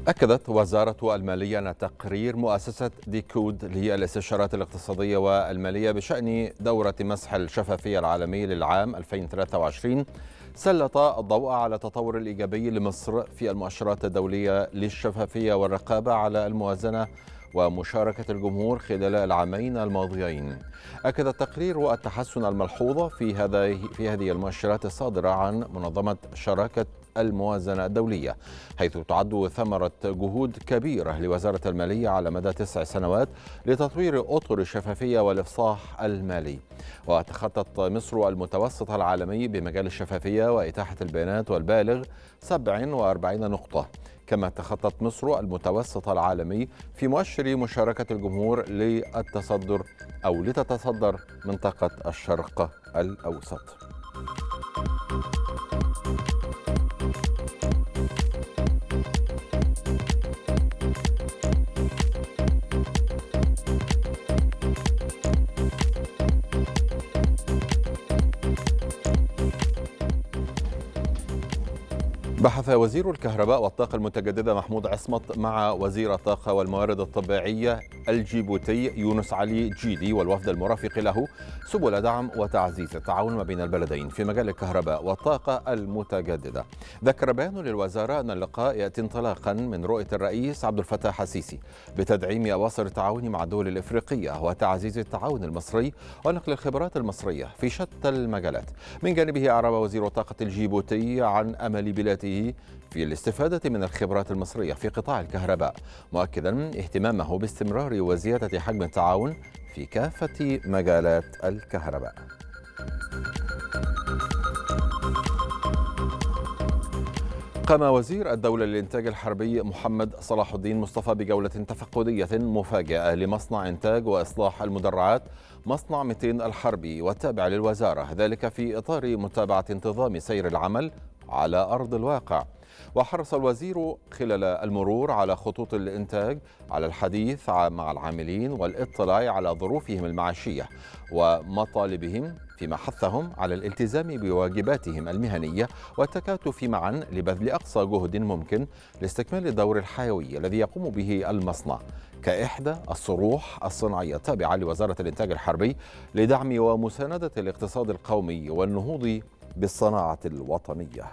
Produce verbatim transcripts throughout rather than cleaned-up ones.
أكدت وزارة المالية أن تقرير مؤسسة ديكود للاستشارات الاقتصادية والمالية بشأن دورة مسح الشفافية العالمي للعام ألفين وثلاثة وعشرين سلط الضوء على التطور الإيجابي لمصر في المؤشرات الدولية للشفافية والرقابة على الموازنة ومشاركة الجمهور خلال العامين الماضيين. أكد التقرير التحسن الملحوظ في هذه في هذه المؤشرات الصادرة عن منظمة شراكة الموازنة الدولية، حيث تعد ثمرة جهود كبيرة لوزارة المالية على مدى تسع سنوات لتطوير أطر الشفافية والإفصاح المالي. وتخطت مصر المتوسط العالمي بمجال الشفافية وإتاحة البيانات والبالغ سبع وأربعين نقطة، كما تخطت مصر المتوسط العالمي في مؤشر مشاركة الجمهور للتصدر أو لتتصدر منطقة الشرق الأوسط. بحث وزير الكهرباء والطاقة المتجددة محمود عصمت مع وزير الطاقة والموارد الطبيعية الجيبوتي يونس علي جيدي والوفد المرافق له سبل دعم وتعزيز التعاون ما بين البلدين في مجال الكهرباء والطاقة المتجددة. ذكر بيان للوزارة أن اللقاء يأتي انطلاقا من رؤية الرئيس عبد الفتاح السيسي بتدعيم أواصر التعاون مع الدول الإفريقية وتعزيز التعاون المصري ونقل الخبرات المصرية في شتى المجالات. من جانبه أعرب وزير الطاقة الجيبوتي عن أمل بلاده في الاستفادة من الخبرات المصرية في قطاع الكهرباء، مؤكدا اهتمامه باستمرار وزيادة حجم التعاون في كافة مجالات الكهرباء. قام وزير الدولة للإنتاج الحربي محمد صلاح الدين مصطفى بجولة تفقدية مفاجئة لمصنع إنتاج وإصلاح المدرعات مصنع مئتين الحربي والتابع للوزارة، ذلك في إطار متابعة انتظام سير العمل على أرض الواقع. وحرص الوزير خلال المرور على خطوط الإنتاج على الحديث مع العاملين والاطلاع على ظروفهم المعاشية ومطالبهم، فيما حثهم على الالتزام بواجباتهم المهنية والتكاتف معا لبذل أقصى جهد ممكن لاستكمال الدور الحيوي الذي يقوم به المصنع كإحدى الصروح الصناعية التابعة لوزارة الإنتاج الحربي لدعم ومساندة الاقتصاد القومي والنهوض بالصناعة الوطنية.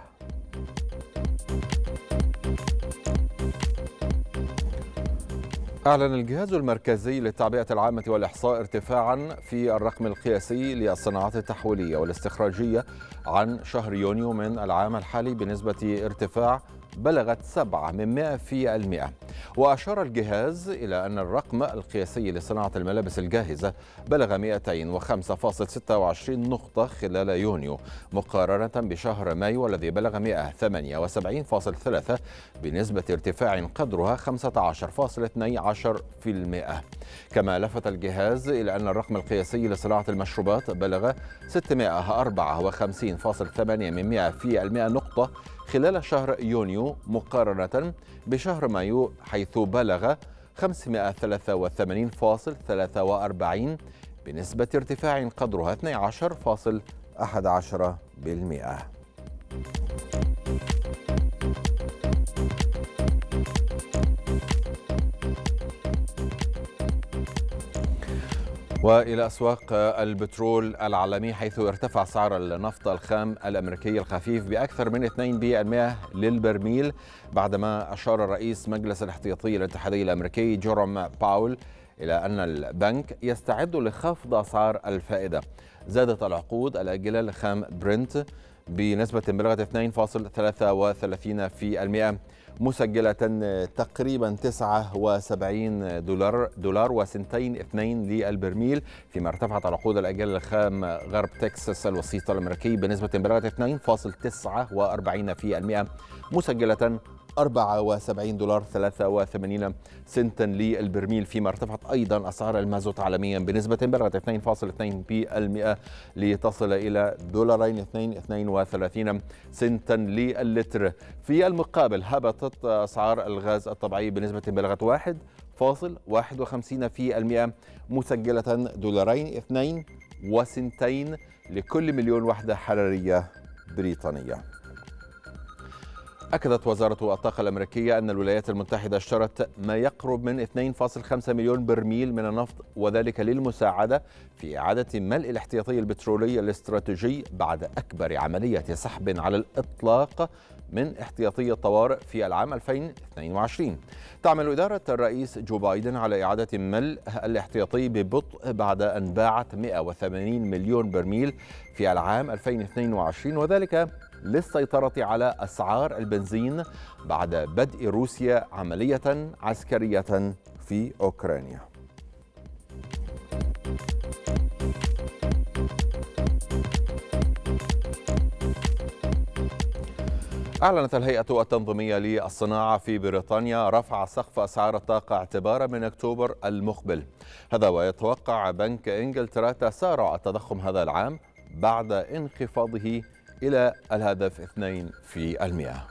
أعلن الجهاز المركزي للتعبئة العامة والإحصاء ارتفاعا في الرقم القياسي للصناعات التحويلية والاستخراجية عن شهر يونيو من العام الحالي بنسبة ارتفاع بلغت سبعة من مئة في المئة. وأشار الجهاز إلى أن الرقم القياسي لصناعة الملابس الجاهزة بلغ مئتين وخمسة فاصلة ستة وعشرين نقطة خلال يونيو مقارنة بشهر مايو الذي بلغ مئة وثمانية وسبعين فاصلة ثلاثة بنسبة ارتفاع قدرها خمسة عشر فاصلة اثني عشر في المئة. كما لفت الجهاز إلى أن الرقم القياسي لصناعة المشروبات بلغ ستمئة وأربعة وخمسين فاصلة ثمانية من مئة في المئة نقطة خلال شهر يونيو مقارنة بشهر مايو حيث بلغ خمسمئة وثلاثة وثمانين فاصلة ثلاثة وأربعين بنسبة ارتفاع قدرها اثني عشر فاصلة أحد عشر بالمئة. وإلى أسواق البترول العالمي، حيث ارتفع سعر النفط الخام الأمريكي الخفيف بأكثر من اثنين بالمئة للبرميل بعدما أشار رئيس مجلس الاحتياطي الاتحادي الأمريكي جيروم باول إلى أن البنك يستعد لخفض أسعار الفائدة. زادت العقود الآجلة لخام برنت بنسبة بلغت اثنين فاصلة ثلاثة وثلاثين في المئة مسجلة تقريبا تسعة وسبعين دولار دولار وسنتين اثنين للبرميل، فيما ارتفعت العقود الآجلة لخام غرب تكساس الوسيط الأمريكي بنسبة بلغت اثنين فاصلة تسعة وأربعين في المئة مسجلة أربعة وسبعين دولار وثلاثة وثمانين سنتا للبرميل، فيما ارتفعت أيضا أسعار المازوت عالميا بنسبة بلغت اثنين فاصلة اثنين بالمئة لتصل إلى دولارين واثنين وثلاثين سنتا للتر. في المقابل هبطت أسعار الغاز الطبيعي بنسبة بلغت واحد فاصلة واحد وخمسين في المئة مسجلة دولارين اثنين وسنتين لكل مليون وحدة حرارية بريطانية. أكدت وزارة الطاقة الأمريكية أن الولايات المتحدة اشترت ما يقرب من اثنين فاصلة خمسة مليون برميل من النفط، وذلك للمساعدة في إعادة ملء الاحتياطي البترولي الاستراتيجي بعد أكبر عملية سحب على الإطلاق من احتياطي الطوارئ في العام ألفين واثنين وعشرين. تعمل إدارة الرئيس جو بايدن على إعادة ملء الاحتياطي ببطء بعد أن باعت مئة وثمانين مليون برميل في العام ألفين واثنين وعشرين، وذلك للسيطرة على أسعار البنزين بعد بدء روسيا عملية عسكرية في أوكرانيا. أعلنت الهيئة التنظيمية للصناعة في بريطانيا رفع سقف أسعار الطاقة اعتبارا من أكتوبر المقبل، هذا ويتوقع بنك إنجلترا تسارع التضخم هذا العام بعد انخفاضه إلى الهدف اثنين في المئة.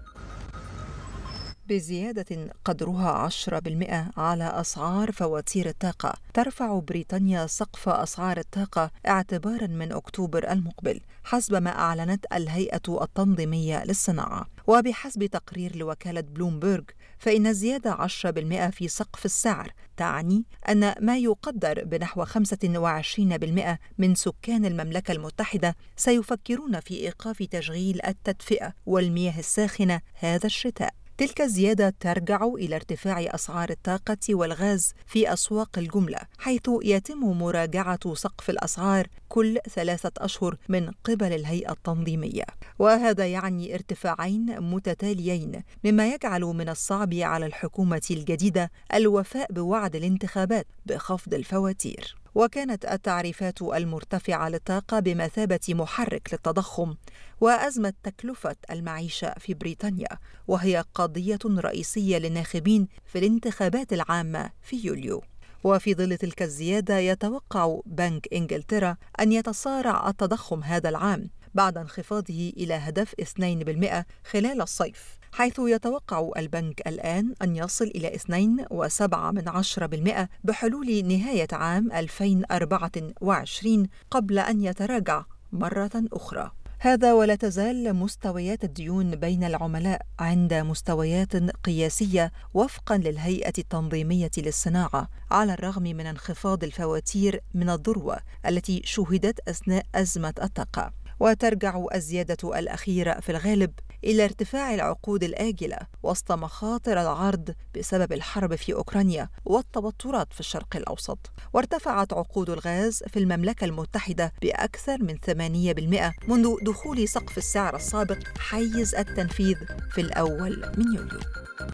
بزيادة قدرها عشرة بالمئة على أسعار فواتير الطاقة، ترفع بريطانيا سقف أسعار الطاقة اعتباراً من أكتوبر المقبل حسب ما أعلنت الهيئة التنظيمية للصناعة. وبحسب تقرير لوكالة بلومبرغ، فإن الزيادة عشرة بالمئة في سقف السعر تعني أن ما يقدر بنحو خمسة وعشرين بالمئة من سكان المملكة المتحدة سيفكرون في إيقاف تشغيل التدفئة والمياه الساخنة هذا الشتاء. تلك الزيادة ترجع إلى ارتفاع أسعار الطاقة والغاز في أسواق الجملة، حيث يتم مراجعة سقف الأسعار كل ثلاثة أشهر من قبل الهيئة التنظيمية، وهذا يعني ارتفاعين متتاليين، مما يجعل من الصعب على الحكومة الجديدة الوفاء بوعد الانتخابات بخفض الفواتير. وكانت التعريفات المرتفعة للطاقة بمثابة محرك للتضخم وأزمة تكلفة المعيشة في بريطانيا، وهي قضية رئيسية للناخبين في الانتخابات العامة في يوليو. وفي ظل تلك الزيادة يتوقع بنك إنجلترا أن يتسارع التضخم هذا العام بعد انخفاضه إلى هدف اثنين بالمئة خلال الصيف، حيث يتوقع البنك الآن أن يصل إلى اثنين فاصلة سبعة بالمئة بحلول نهاية عام ألفين وأربعة وعشرين قبل أن يتراجع مرة أخرى. هذا ولا تزال مستويات الديون بين العملاء عند مستويات قياسية وفقاً للهيئة التنظيمية للصناعة، على الرغم من انخفاض الفواتير من الذروة التي شهدت أثناء أزمة الطاقة. وترجع الزيادة الأخيرة في الغالب إلى ارتفاع العقود الآجلة وسط مخاطر العرض بسبب الحرب في أوكرانيا والتوترات في الشرق الأوسط. وارتفعت عقود الغاز في المملكة المتحدة بأكثر من ثمانية بالمئة منذ دخول سقف السعر السابق حيز التنفيذ في الأول من يوليو.